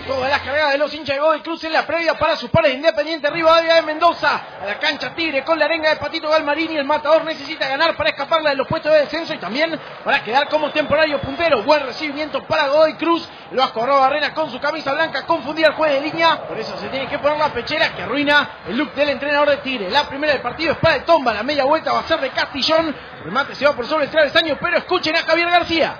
Todas las cargadas de los hinchas de Godoy Cruz en la previa para sus pares de Independiente Rivadavia de Mendoza. A la cancha Tigre con la arenga de Patito Galmarini. El matador necesita ganar para escaparla de los puestos de descenso y también para quedar como temporario puntero. Buen recibimiento para Godoy Cruz. Lo Vasco Barrena con su camisa blanca confundía al juez de línea. Por eso se tiene que poner la pechera que arruina el look del entrenador de Tigre. La primera del partido es para el Tomba. La media vuelta va a ser de Castillón. El remate se va por sobre el travesaño, pero escuchen a Javier García.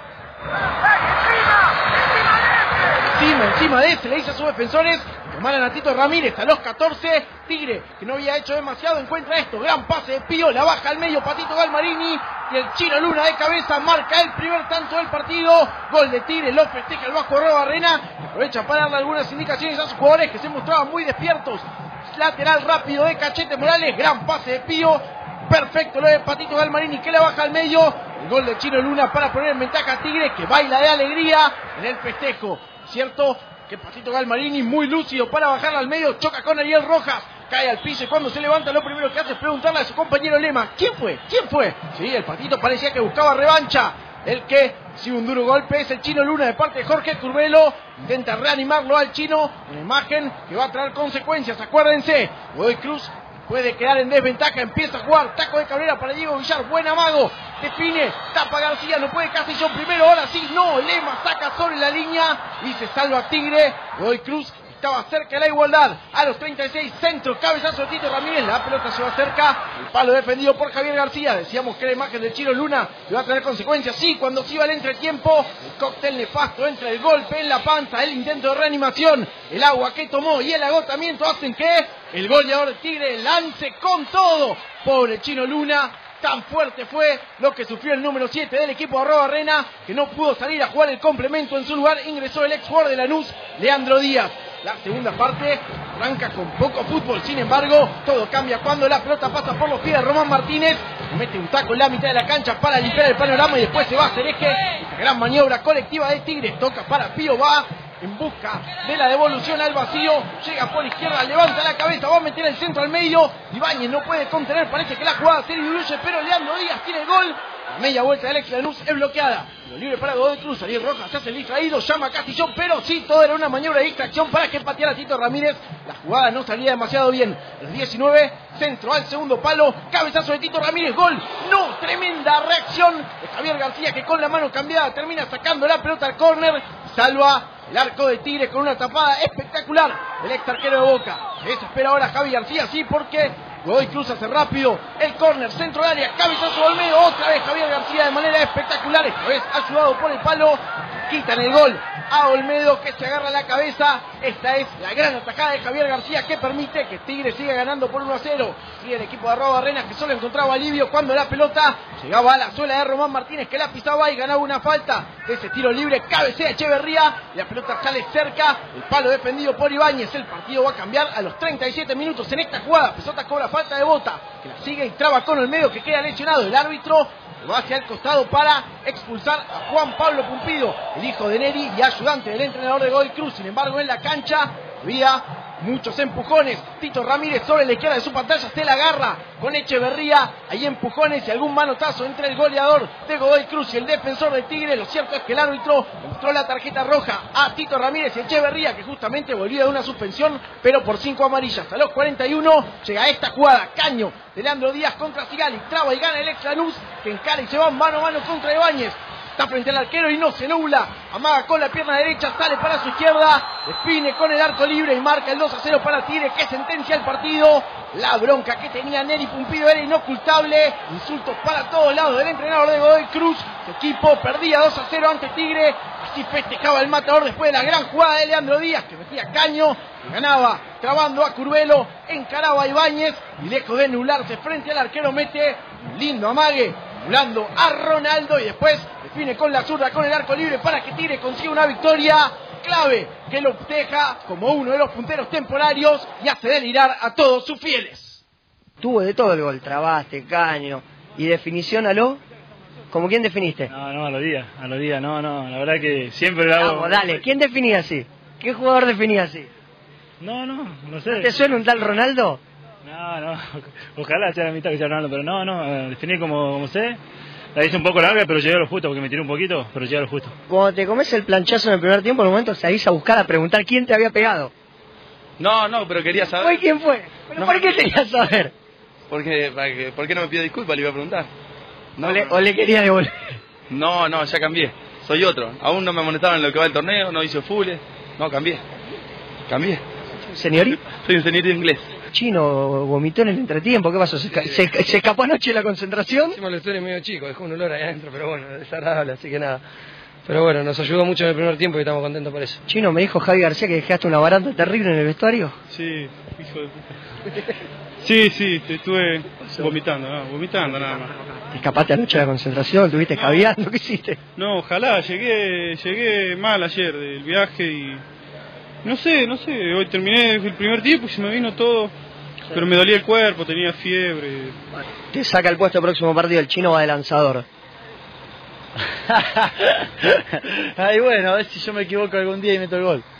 Encima de ese le dice a sus defensores que tomaran a Tito Ramírez a los 14. Tigre, que no había hecho demasiado, encuentra esto. Gran pase de Pío, la baja al medio Patito Galmarini. Y el Chino Luna de cabeza marca el primer tanto del partido. Gol de Tigre, lo festeja el Vasco Barrena. Aprovecha para darle algunas indicaciones a sus jugadores que se mostraban muy despiertos. Lateral rápido de Cachete Morales, gran pase de Pío. Perfecto lo de Patito Galmarini que la baja al medio. El gol de Chino Luna para poner en ventaja a Tigre, que baila de alegría en el festejo. Cierto que Patito Galmarini, muy lúcido para bajarla al medio, choca con Ariel Rojas, cae al piso y cuando se levanta lo primero que hace es preguntarle a su compañero Lema: ¿quién fue? ¿Quién fue? Sí, el Patito parecía que buscaba revancha. El que, si un duro golpe, es el Chino Luna de parte de Jorge Curbelo. Intenta reanimarlo al Chino, una imagen que va a traer consecuencias. Acuérdense, Godoy Cruz puede quedar en desventaja, empieza a jugar, taco de Cabrera para Diego Villar, buen amago, define, tapa García, no puede Castillón primero, ahora sí, no, Lema saca sobre la línea y se salva Tigre. Godoy Cruz estaba cerca de la igualdad, a los 36, centro, cabezazo de Tito Ramírez, la pelota se va cerca, el palo defendido por Javier García. Decíamos que la imagen del Chino Luna iba a tener consecuencias, sí, cuando se iba al entretiempo, el cóctel nefasto entre el golpe en la panza, el intento de reanimación, el agua que tomó y el agotamiento hacen que el goleador de Tigre lance con todo. Pobre Chino Luna, tan fuerte fue lo que sufrió el número 7 del equipo de Barrena, que no pudo salir a jugar el complemento. En su lugar ingresó el ex jugador de Lanús, Leandro Díaz. La segunda parte arranca con poco fútbol, sin embargo, todo cambia cuando la pelota pasa por los pies de Román Martínez, mete un taco en la mitad de la cancha para limpiar el panorama y después se va a hacer eje. Esta gran maniobra colectiva de Tigre, toca para Pío, va en busca de la devolución al vacío, llega por izquierda, levanta la cabeza, va a meter el centro al medio, Ibáñez no puede contener, parece que la jugada se diluye, pero Leandro Díaz tiene el gol. La media vuelta del ex Lanús es bloqueada, lo libre para Godoy Cruz. Ariel Rojas se hace el distraído, llama a Castillón, pero sí, todo era una maniobra de distracción para que pateara Tito Ramírez. La jugada no salía demasiado bien. El 19, centro al segundo palo, cabezazo de Tito Ramírez, gol. No, tremenda reacción de Javier García, que con la mano cambiada termina sacando la pelota al córner, salva el arco de Tigre con una tapada espectacular del ex arquero de Boca. Se desespera ahora Javier García, sí, porque Godoy Cruz hace rápido el córner, centro del área, cabezazo al medio, otra vez Javier García de manera espectacular, esta vez ayudado por el palo, quitan el gol a Olmedo, que se agarra la cabeza. Esta es la gran atajada de Javier García que permite que Tigre siga ganando por 1-0. Y el equipo de Barrena, que solo encontraba alivio cuando la pelota llegaba a la suela de Román Martínez, que la pisaba y ganaba una falta de ese tiro libre, cabecea Echeverría, la pelota sale cerca, el palo defendido por Ibáñez. El partido va a cambiar a los 37 minutos en esta jugada. Pesota cobra falta de Bota, que la sigue y traba con Olmedo, que queda lesionado. El árbitro va hacia el costado para expulsar a Juan Pablo Pumpido, el hijo de Neri y ayudante del entrenador de Godoy Cruz. Sin embargo, en la cancha había muchos empujones. Tito Ramírez sobre la izquierda de su pantalla se la agarra con Echeverría. Hay empujones y algún manotazo entre el goleador de Godoy Cruz y el defensor de Tigre. Lo cierto es que el árbitro mostró la tarjeta roja a Tito Ramírez y Echeverría, que justamente volvía de una suspensión, pero por 5 amarillas. A los 41 llega esta jugada, caño de Leandro Díaz contra Sigali, traba y gana el ex Lanús, que encara y se va mano a mano contra Ibáñez. Está frente al arquero y no se nubla. Amaga con la pierna derecha, sale para su izquierda. Define con el arco libre y marca el 2-0 para Tigre, que sentencia el partido. La bronca que tenía Neri Pumpido era inocultable. Insultos para todos lados del entrenador de Godoy Cruz. Su equipo perdía 2-0 ante Tigre. Así festejaba el matador después de la gran jugada de Leandro Díaz, que metía caño, que ganaba trabando a Curbelo, encaraba a Ibáñez y lejos de nublarse frente al arquero mete un lindo amague, anulando a Ronaldo y después define con la zurda con el arco libre para que Tigre consiga una victoria clave que lo deja como uno de los punteros temporarios y hace delirar a todos sus fieles. Tuvo de todo el gol, trabaste, caño y definición a lo... ¿Cómo quién definiste? No, a los días, no, la verdad que siempre lo hago. Vamos, dale, ¿quién definía así? ¿Qué jugador definía así? No sé. ¿Te suena un tal Ronaldo? No, ojalá sea la mitad que sea Ronaldo, pero no, definir como sé. La hice un poco larga, pero llegué a lo justo, porque me tiré un poquito, pero llegué a lo justo. Cuando te comes el planchazo en el primer tiempo, en un momento salís a buscar, a preguntar quién te había pegado. No, pero quería saber. ¿Fue quién fue? ¿Pero No. por qué querías saber? ¿Por qué no me pide disculpas? Le iba a preguntar. ¿O le quería devolver? No, ya cambié. Soy otro. Aún no me amonestaron en lo que va del torneo, no hice fulles. No, cambié. ¿Señorita? Soy un señorito inglés. Chino vomitó en el entretiempo, ¿qué pasó? ¿Se escapó anoche de la concentración? Encima el estudio es medio chico, dejó un olor ahí adentro, pero bueno, desagradable, así que nada. Pero bueno, nos ayudó mucho en el primer tiempo y estamos contentos por eso. Chino, me dijo Javi García que dejaste una baranda terrible en el vestuario. Sí, hijo de puta. Sí, estuve vomitando nada más. ¿Te escapaste anoche de la concentración? ¿Estuviste escabeando? ¿Qué hiciste? No, ojalá, llegué mal ayer del viaje y... No sé, hoy terminé el primer tiempo y se me vino todo, pero me dolía el cuerpo, tenía fiebre. Te saca el puesto próximo partido, el Chino va de lanzador. Ay, bueno, a ver si yo me equivoco algún día y meto el gol.